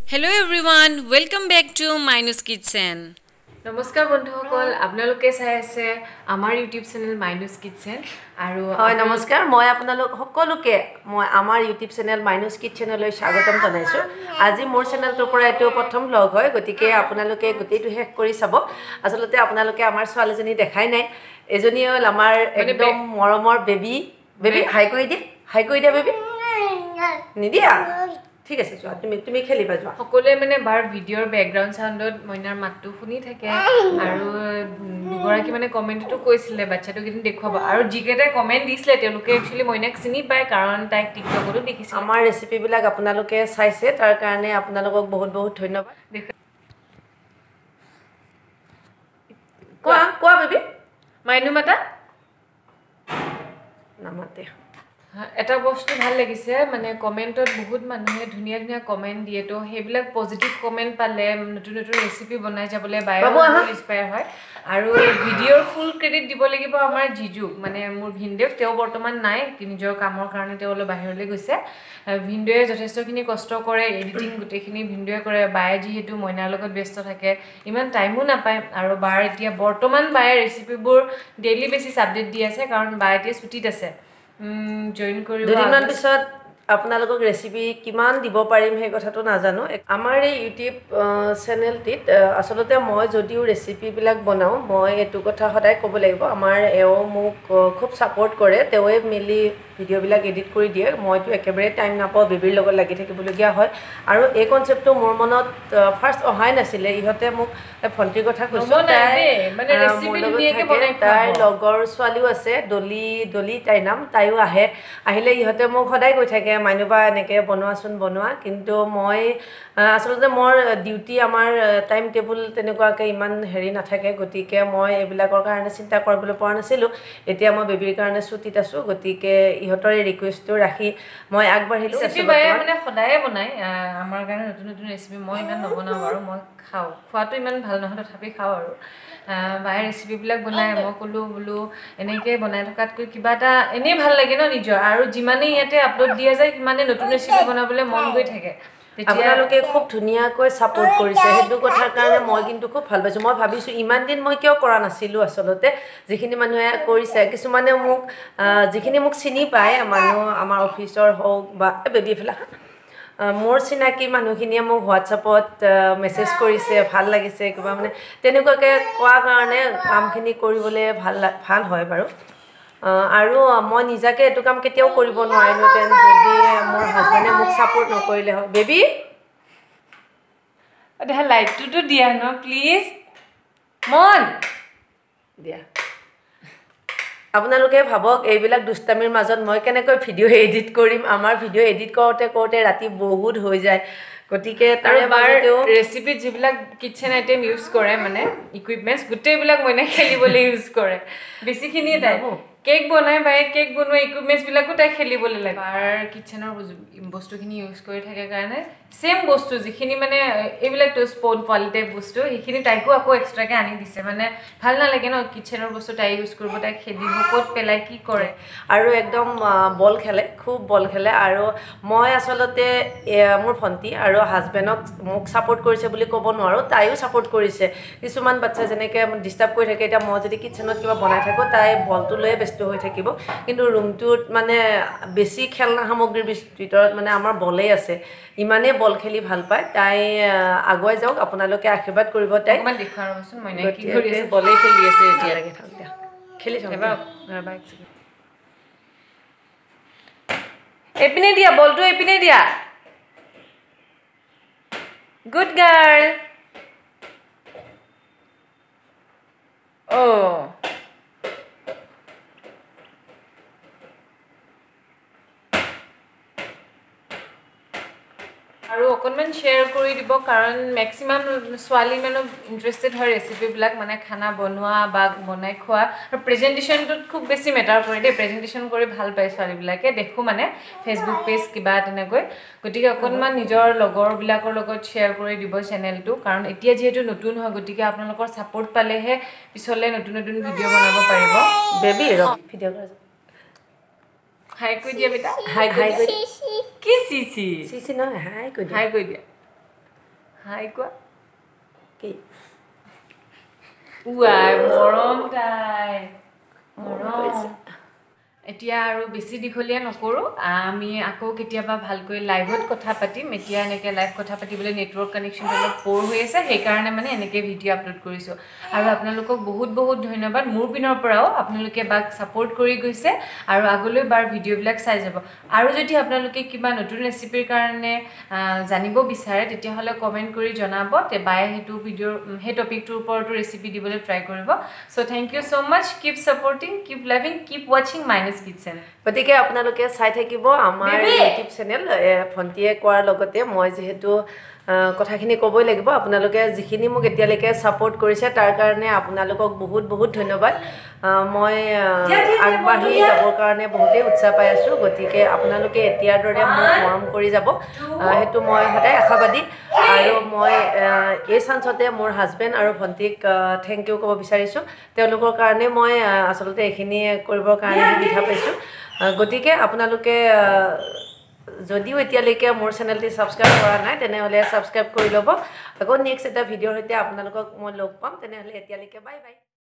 Hello everyone, welcome back to Minus Kitchen. নমস্কাৰ বন্ধুসকল আপোনালোকে চাই আছে আমাৰ ইউটিউব চেনেল মাইনুছ কিটচেন আৰু হয় নমস্কাৰ মই আপোনালোক সকলোকে মই আমাৰ ইউটিউব চেনেল মাইনুছ কিটচেনলৈ স্বাগতম জনাইছো আজি মোৰ চেনেলটোৰ পৰা এটো প্ৰথম ব্লগ হয় গতিকে আপোনালোকে গোটেইটো শেষ কৰি চাব আসলতে আপোনালোকে আমাৰ ছোৱালীজনী দেখাই নাই এজনী হল আমাৰ একদম মৰমৰ বেবী হাই কৰি দিয়া বেবী নিদিয়া ঠিক আছে যোৱা তুমি খেলিবা যোৱা সকলোৱে মানে বাৰ ভিডিঅ'ৰ বেকগ্ৰাউণ্ড সাউণ্ডত মইনাৰ মাতটো শুনি থাকে আৰু দুগৰাকী মানে কমেণ্টটো কৈছিলে বাচ্চাটো কিদিন দেখুৱাব আৰু যিকেইটা কমেণ্ট দিছিলে তেওঁলোকে একচুৱেলি মইনাক চিনি পায় কাৰণ তাইক টিকটকতো দেখিছে আমাৰ ৰেচিপিবিলাক আপোনালোকে চাইছে তাৰ কাৰণে আপোনালোকক বহুত বহুত ধন্যবাদ কোৱা বেবী মাইনু মাতা নামাতে এটা বস্তু ভাল লাগিছে মানে কমেণ্টত বহুত মানুহে ধুনীয়া ধুনীয়া কমেণ্ট দিয়ে তো সেইবিলাক পজিটিভ কমেণ্ট পালে নতুন নতুন ৰেচিপি বনাই যাবলৈ ইনস্পায়াৰ হয় আৰু ভিডিঅ'ৰ ফুল ক্ৰেডিট দিব লাগিব আমাৰ জিজুক মানে মোৰ ভিনদেউ তেওঁ বৰ্তমান নাই নিজৰ কামৰ কাৰণে তেওঁ অলপ বাহিৰলৈ গৈছে ভিনদেউয়ে যথেষ্টখিনি কষ্ট কৰে এডিটিং গোটেইখিনি ভিনদেউয়ে কৰে বায়ে যিহেতু মইনাৰ লগত ব্যস্ত থাকে ইমান টাইমো নাপায় আৰু বাৰ এতিয়া বৰ্তমান বায়ে ৰেচিপিবোৰ ডেইলি বেচিছ আপডেট দি আছে কাৰণ বায়ে এতিয়া ছুটিত আছে জয়েন কৰিব দুদিনমান পিছত আপোনালোকক ৰেচিপি কিমান দিব পাৰিম সেই কথাটো নাজানো আমাৰ এই ইউটিউব চেনেলটিত আসলতে মই যদিও ৰেচিপিবিলাক বনাওঁ মই এইটো কথা সদায় ক'ব লাগিব আমাৰ এও মোক খুব ছাপোৰ্ট কৰে তেওঁৱে মিলি ভিডিঅ'বিলাক এডিট কৰি দিয়ে মইতো একেবাৰে টাইম নাপাওঁ বেবীৰ লগত লাগি থাকিবলগীয়া হয় আৰু এই কনচেপ্টটো মোৰ মনত ফাৰ্ষ্ট অহাই নাছিলে ইহঁতে মোক ভণ্টিৰ কথা কৈছোঁ তাইৰ লগৰ ছোৱালীও আছে দলি তাইৰ নাম তাইও আহে আহিলে ইহঁতে মোক সদায় কৈ থাকে মাইনুবা এনেকৈ বনোৱা কিন্তু মই আসলতে মোৰ ডিউটি আমাৰ টাইম টেবুল তেনেকুৱাকৈ ইমান হেৰি নাথাকে গতিকে মই এইবিলাকৰ কাৰণে চিন্তা কৰিবলৈ পৰা নাছিলোঁ এতিয়া মই বেবীৰ কাৰণে ছুটিত আছোঁ গতিকে ইহঁতৰ এই ৰিকুৱেষ্টটো ৰাখি মই আগবাঢ়িলোঁ মানে সদায়ে বনাই আমাৰ কাৰণে নতুন নতুন ৰেচিপি মই ইমান নবনাওঁ বাৰু মই খাওঁ খোৱাটো ইমান ভাল নহয় তথাপি খাওঁ আৰু বায়ে ৰেচিপিবিলাক বনাই মই ক'লোঁ বোলো এনেকৈ বনাই থকাতকৈ কিবা এটা এনেই ভাল লাগে ন নিজৰ আৰু যিমানেই ইয়াতে আপলোড দিয়া যায় সিমানে নতুন ৰেচিপি বনাবলৈ মন গৈ থাকে আপোনালোকে খুব ধুনীয়াকৈ ছাপোৰ্ট কৰিছে সেইটো কথাৰ কাৰণে মই কিন্তু খুব ভাল পাইছোঁ মই ভাবিছোঁ ইমান দিন মই কিয় কৰা নাছিলোঁ আচলতে যিখিনি মানুহে কৰিছে কিছুমানে মোক যিখিনি মোক চিনি পায় মানুহ আমাৰ অফিচৰ হওক বা বেবী ফেলা মোৰ চিনাকি মানুহখিনিয়ে মোক হোৱাটছআপত মেছেজ কৰিছে ভাল লাগিছে কিবা মানে তেনেকুৱাকৈ কোৱাৰ কাৰণে কামখিনি কৰিবলৈ ভাল হয় বাৰু আৰু মই নিজাকে এইটো কাম কেতিয়াও কৰিব নোৱাৰিলোঁহেঁতেন যদি মোৰ হাজবেণ্ডে মোক ছাপোৰ্ট নকৰিলে হয় বেবী লাইটটোতো দিয়া ন প্লিজ মন দিয়া আপোনালোকে ভাবক এইবিলাক দুষ্টামিৰ মাজত মই কেনেকৈ ভিডিঅ' এডিট কৰিম আমাৰ ভিডিঅ' এডিট কৰোঁতে ৰাতি বহুত হৈ যায় গতিকে তাৰে ৰেচিপিত যিবিলাক কিটচেন আইটেম ইউজ কৰে মানে ইকুইপমেণ্টছ গোটেইবিলাক মইনা খেলিবলৈ ইউজ কৰে বেছিখিনিয়ে তাই কেক বনাই বায়ে কেক বনোৱা ইকুইপমেণ্টছবিলাকো তাই খেলিবলৈ লাগে বাৰ কিটচেনৰ বস্তুখিনি ইউজ কৰি থাকে কাৰণে ছেম বস্তু যিখিনি মানে এইবিলাক স্পন পোৱালি টাইপ বস্তু সেইখিনি তাইকো আকৌ এক্সট্ৰাকৈ আনি দিছে মানে ভাল নালাগে ন কিটচেনৰ বস্তু তাই ইউজ কৰিব তাই খেলিব ক'ত পেলাই কি কৰে আৰু একদম বল খেলে খুব বল খেলে আৰু মই আচলতে মোৰ ভণ্টি আৰু হাজবেণ্ডক মোক ছাপোৰ্ট কৰিছে বুলি ক'ব নোৱাৰোঁ তাইও ছাপোৰ্ট কৰিছে কিছুমান বাচ্ছা যেনেকৈ ডিষ্টাৰ্ব কৰি থাকে এতিয়া মই যদি কিটচেনত কিবা বনাই থাকোঁ তাই বলটো লৈয়ে ব্যস্ত হৈ থাকিব কিন্তু ৰুমটোত মানে বেছি খেলনা সামগ্ৰীৰ ভিতৰত মানে আমাৰ বলেই আছে ইমানেই বল খেলি ভাল পায় তাই আগুৱাই যাওক আপোনালোকে আশীৰ্বাদ কৰিব তাইক দেখুৱাবচোন মইনা কি কৰি আছে বলেই খেলি আছে এতিয়া খেলি থাকক এপিনে দিয়া বলটো এপিনে দিয়া গুড গাৰ্ল আৰু অকণমান শ্বেয়াৰ কৰি দিব কাৰণ মেক্সিমাম ছোৱালী মানুহ ইণ্টাৰেষ্টেড হয় ৰেচিপিবিলাক মানে খানা বনোৱা বা বনাই খোৱা আৰু প্ৰেজেণ্টেশ্যনটোত খুব বেছি মেটাৰ কৰে দেই প্ৰেজেণ্টেশ্যন কৰি ভাল পায় ছোৱালীবিলাকে দেখোঁ মানে ফেচবুক পেজ কিবা তেনেকৈ গতিকে অকণমান নিজৰ লগৰবিলাকৰ লগত শ্বেয়াৰ কৰি দিব চেনেলটো কাৰণ এতিয়া যিহেতু নতুন হয় গতিকে আপোনালোকৰ ছাপোৰ্ট পালেহে পিছলৈ নতুন নতুন ভিডিঅ' বনাব পাৰিব বেবী ভিডিঅ' কৰা হাই কৈ দিয়া বেটা হাই কৈ কি চিচি চিচি নহয় হাই কৈ হাই কৈ দিয়া হাই কোৱা কি উৱাই মৰম তাই মৰম এতিয়া আৰু বেছি দীঘলীয়া নকৰোঁ আমি আকৌ কেতিয়াবা ভালকৈ লাইভত কথা পাতিম এতিয়া এনেকৈ লাইভ কথা পাতিবলৈ নেটৱৰ্ক কানেকশ্যনটো অলপ প'ৰ হৈ আছে সেইকাৰণে মানে এনেকৈ ভিডিঅ' আপলোড কৰিছোঁ আৰু আপোনালোকক বহুত বহুত ধন্যবাদ মোৰ পিনৰ পৰাও আপোনালোকে বাক ছাপোৰ্ট কৰি গৈছে আৰু আগলৈ বাৰ ভিডিঅ'বিলাক চাই যাব আৰু যদি আপোনালোকে কিবা নতুন ৰেচিপিৰ কাৰণে জানিব বিচাৰে তেতিয়াহ'লে কমেণ্ট কৰি জনাব তে বায়ে সেইটো ভিডিঅ'ৰ সেই টপিকটোৰ ওপৰতো ৰেচিপি দিবলৈ ট্ৰাই কৰিব so' thank you so' much keep supporting keep loving keep ৱাচিং মাইনাছ কিটচেন গতিকে আপোনালোকে চাই থাকিব আমাৰ ইউটিউব চেনেল ভণ্টিয়ে কোৱাৰ লগতে মই যিহেতু কথাখিনি ক'বই লাগিব আপোনালোকে যিখিনি মোক এতিয়ালৈকে ছাপোৰ্ট কৰিছে তাৰ কাৰণে আপোনালোকক বহুত বহুত ধন্যবাদ মই আগবাঢ়ি যাবৰ কাৰণে বহুতেই উৎসাহ পাই আছোঁ গতিকে আপোনালোকে এতিয়াৰ দৰে মোক মৰম কৰি যাব সেইটো মই সদায় আশাবাদী আৰু মই এই চান্সতে মোৰ হাজবেণ্ড আৰু ভণ্টিক থেংক ইউ ক'ব বিচাৰিছোঁ তেওঁলোকৰ কাৰণে মই আচলতে এইখিনি কৰিবৰ কাৰণে সুবিধা পাইছোঁ গতিকে আপোনালোকে যদিও এতিয়ালৈকে মোৰ চেনেলটি ছাবস্ক্ৰাইব কৰা নাই তেনেহ'লে ছাবস্ক্ৰাইব কৰি ল'ব আকৌ নেক্সট এটা ভিডিঅ'ৰ সৈতে আপোনালোকক মই লগ পাম তেনেহ'লে এতিয়ালৈকে বাই বাই